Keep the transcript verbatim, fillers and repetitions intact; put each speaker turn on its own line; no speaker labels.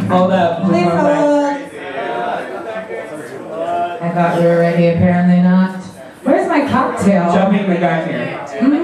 Hold up.
Please hold. I thought we were ready, apparently not. Where's my cocktail?
Jumping, we got here.
Mm.